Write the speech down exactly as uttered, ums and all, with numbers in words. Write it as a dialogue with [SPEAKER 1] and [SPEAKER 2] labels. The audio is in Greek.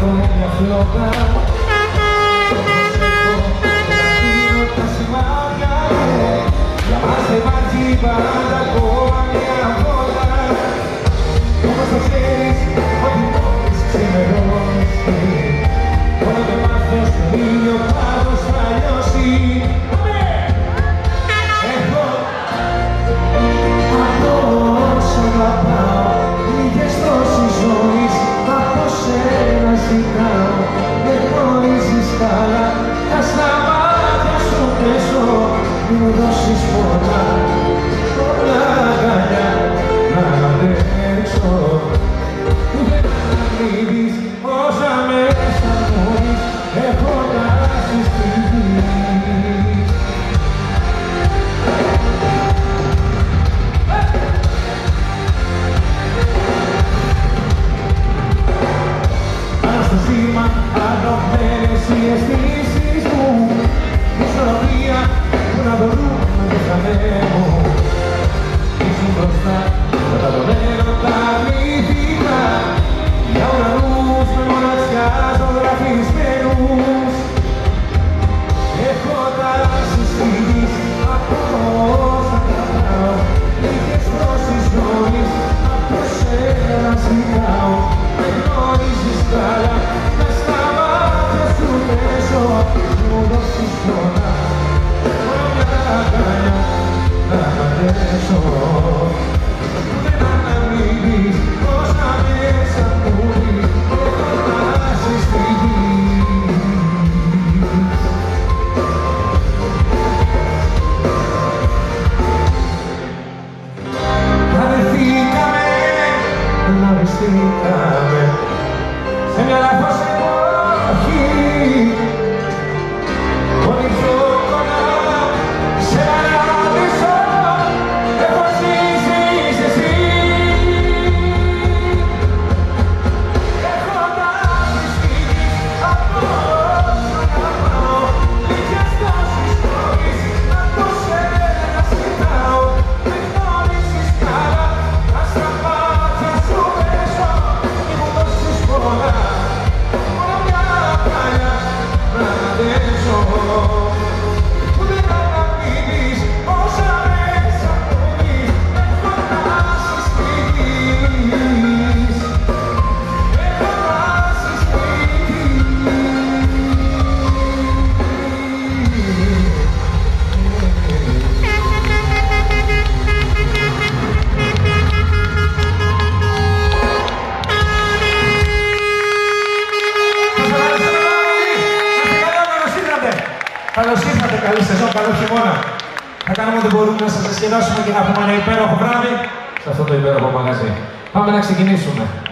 [SPEAKER 1] έχω μια φλόγα. Τα σημάδια για μας δεν υπάρχει πάντα ακόμα μια βόλτα. Όμως το ξέρεις ότι μόλις ξημερώσει, μόνο το μάθω στον ήλιο πάνω θα λιώσει. Εγώ από όσο αγαπάω, λίγες δόσεις ζωής από σένα ζητάω. Δεν γνωρίζεις καλά, θα στα μάτια σου πέσω, μη μου δώσεις πολλά, πολλά αγκαλιά να αντέξω. Δεν ανοίγεις όσα μέσα μου εις, έχω φτάσει στη γη. Πάνω στο σήμα ανωμένες οι αισθήσεις μου, ισορροπία που να μπορούμε και χανέμου. Ήσουν μπροστά, καταδομένο τα μυθικά, για ουρανούς με μοναξιά ζωγραφισμένους. Έχω τάσει στη γη από όσα κρατάω, λίγες δόσεις ζωής από σένα ζητάω. Δεν γνωρίζεις καλά, να στα μάτια σου πέσω, μου δώσεις πολλά, μόνο μια αγκαλιά να αντέξω. Δεν αναμείγεις όσα μέσα μου εις, έχω φτάσει στη γη. Βρεθήκαμε, γνωριστήκαμε σε μια λάθος εποχή. Πολύ πιο κοντά σε ένα μισό, έχω ζήσεις εσύ. Έχω τάσει στη γη από όσο αγαπάω, λίγες δόσεις ζωής από σένα ζητάω. Δεν γνωρίζεις καλά, να στα μάτια σου πέσω, μη μου δώσεις πολλά, μόνο μια αγκαλιά να αντέξω. Δεν αναμείγεις όσα μέσα μου εις, έχω φτάσει στη γη. Έχω φτάσει στη γη. Καλώς ήρθατε, καλή σεζόν, καλό χειμώνα. Θα κάνουμε ό,τι μπορούμε να σας διασκεδάσουμε και να πούμε ένα υπέροχο βράδυ σε αυτό το υπέροχο μαγαζί. Πάμε να ξεκινήσουμε.